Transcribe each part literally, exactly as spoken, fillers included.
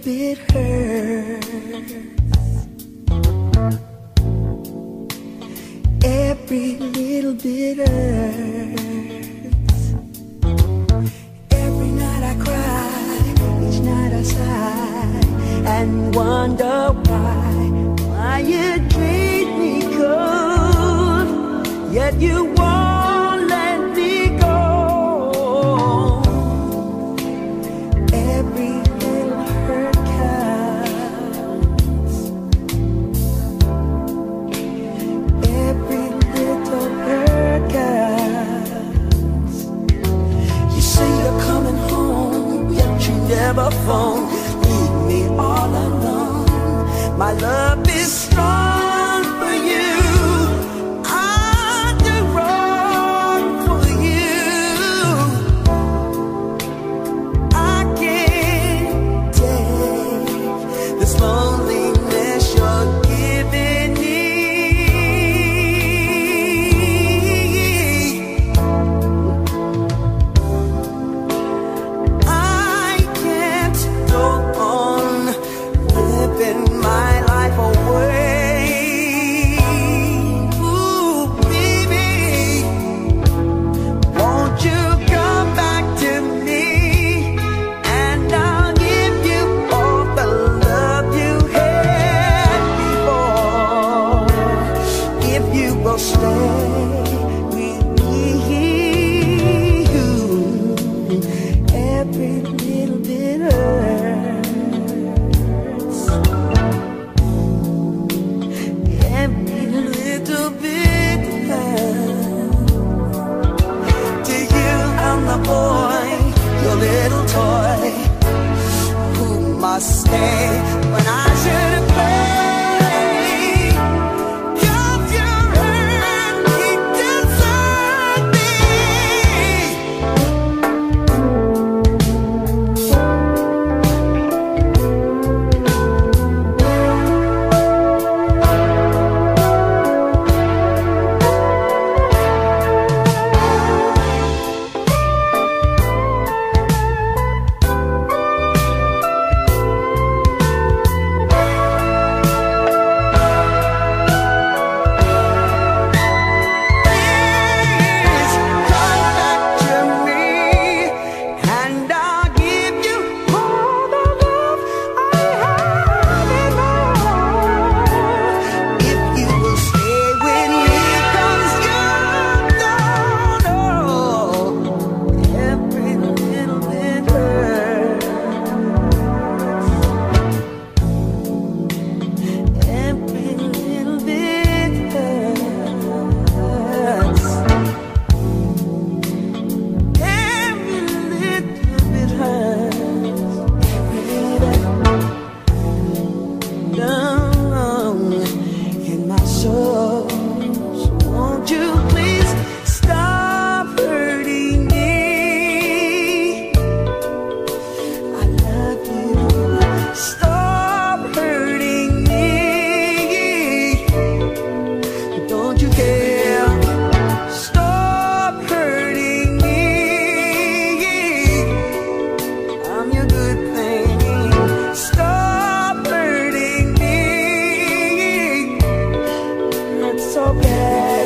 bit hurts. Every little bit hurts. Every night I cry, each night I sigh and wonder why, why you treat me cold, yet you won't let me go. Every little hurt counts. Every little hurt counts. You say you're coming home, yet you never phone. Leave me all alone. My love is strong for you. I do wrong for you. I can't take this loneliness you're giving me. I can't go on living my life away. Ooh, baby, won't you come back to me, and I'll give you all the love you had before, if you will stay with me. Every little bit hurts. Every little bit hurts. To you I'm the boy, your little toy, who must stay when I should play. 'Cause you hurt me, desert me. Please come back to me, and I'll give you all the love I have in my heart. If you will stay with me, 'cause you don't know. Every little bit hurts. Every little bit hurts. Every little bit hurts. Every little down in my soul. So won't you please stop hurting me? I love you. Stop hurting me. Don't you care? Stop hurting me. I'm your good thing. Stop hurting me. It's so bad.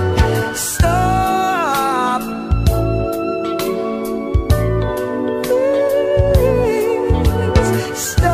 Stop. Please stop.